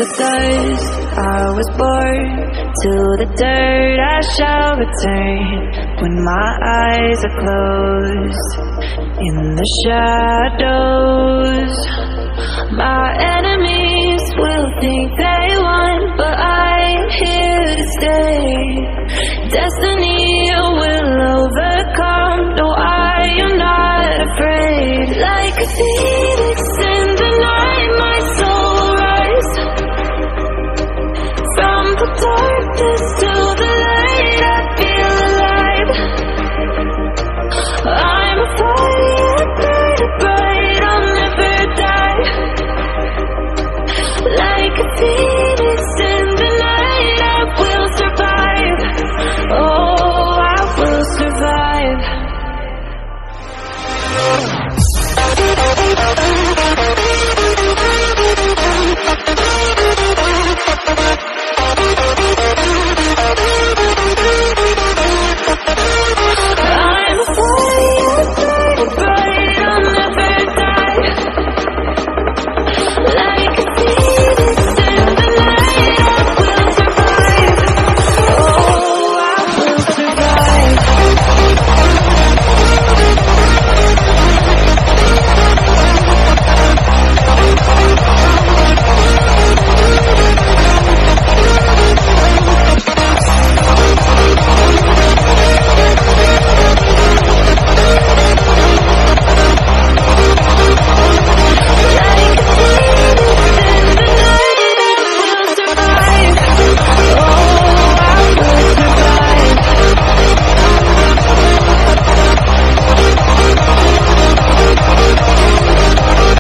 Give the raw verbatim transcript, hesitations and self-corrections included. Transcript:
the dust I was born, to the dirt I shall return. When my eyes are closed, in the shadows, my enemies will think they won, but I'm here to stay. Destiny will over